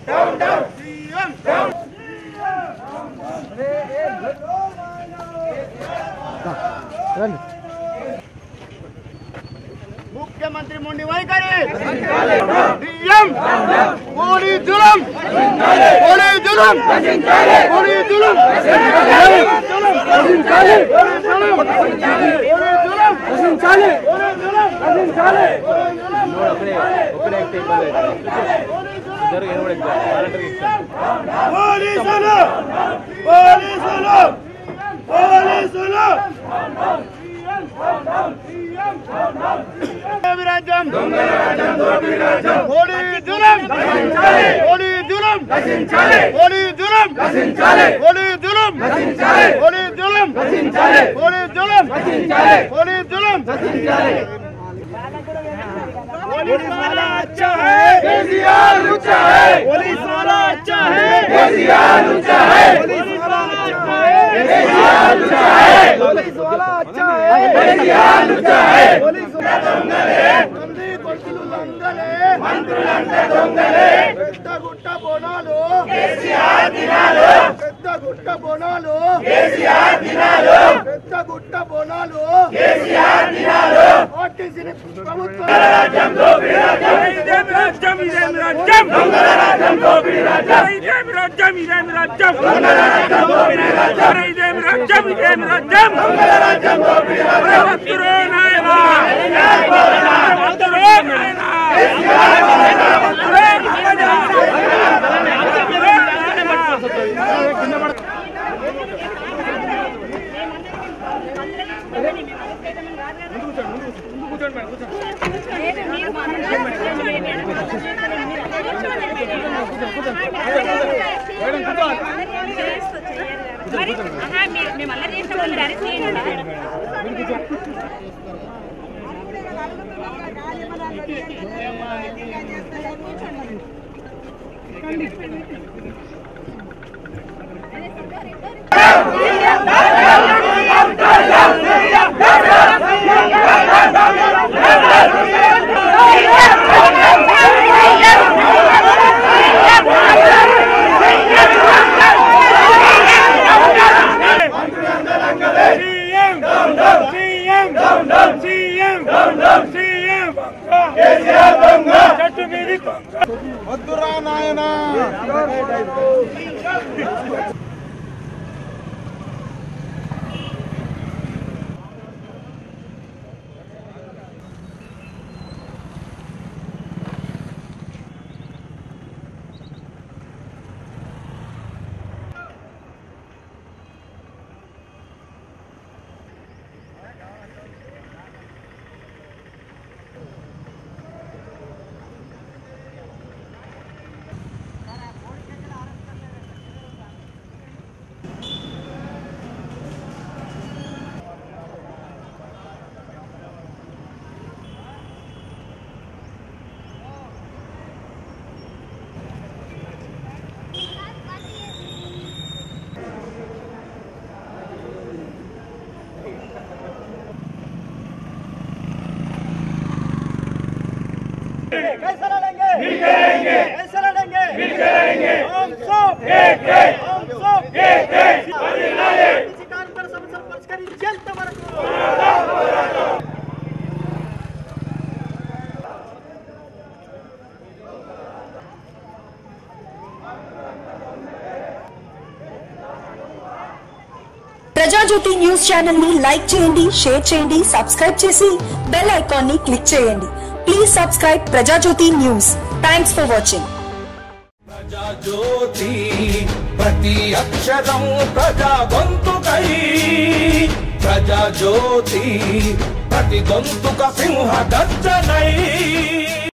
मुख्यमंत्री मोदी वैखरी सीएम मोदी जुलम मोदी जुलम मोदी जुलम पुलिस वाला अच्छा है, केसीआर लुच्चा है। पुलिस वाला अच्छा है, केसीआर लुच्चा है। पुलिस वाला अच्छा है, केसीआर लुच्चा है। पुलिस वाला अच्छा है, केसीआर लुच्चा है। पुलिस दొంగలే మంది కొట్టులు లంగలే మంత్రులంతా దొంగలే పెద్ద గుట్ట బోనాలు కేసీఆర్ దినాలు పెద్ద గుట్ట బోనాలు కేసీఆర్ దినాలు పెద్ద గుట్ట బోనాలు కేసీఆర్ దినాలు ఆర్టీసీ ప్రభుత్వం రాజ్యం దోపిడీ రాజ్యం ఇదేం రాజ్యం ఇదేం రాజ్యం దొంగల రాజ్యం దోపిడీ రాజ్యం ఇదేం రాజ్యం ఇదేం రాజ్యం దొంగల రాజ్యం దోపిడీ రాజ్యం ఇదేం రాజ్యం ఇదేం రాజ్యం దొంగల రాజ్యం దోపిడీ రాజ్యం వత్తురో నాయనా వత్తురో నాయనా కేసీఆర్ నాయనా వత్తురో నాయనా వద్దురా నాయనా कैसे लड़ेंगे? मिल के रहेंगे। कैसे लड़ेंगे? मिल के रहेंगे। हम सब एक है। हम सब एक है। अरे किसी कार्यकर समस्या परिष्कारी जल्द वరకు ప్రజా జ్యోతి న్యూస్ ఛానల్ ని లైక్ చేయండి, షేర్ చేయండి, సబ్స్క్రైబ్ చేసి బెల్ ఐకాన్ ని క్లిక్ చేయండి. Please subscribe Praja Jyothi news. Thanks for watching. Praja Jyothi ప్రతి అక్షరం ప్రజా గొంతుకై, ప్రజా జ్యోతి ప్రతి గొంతుక సింహ గర్జనై.